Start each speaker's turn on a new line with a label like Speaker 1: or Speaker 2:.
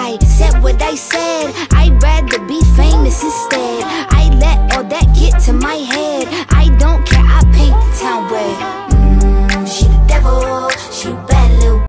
Speaker 1: I said what I said, I'd rather be famous instead.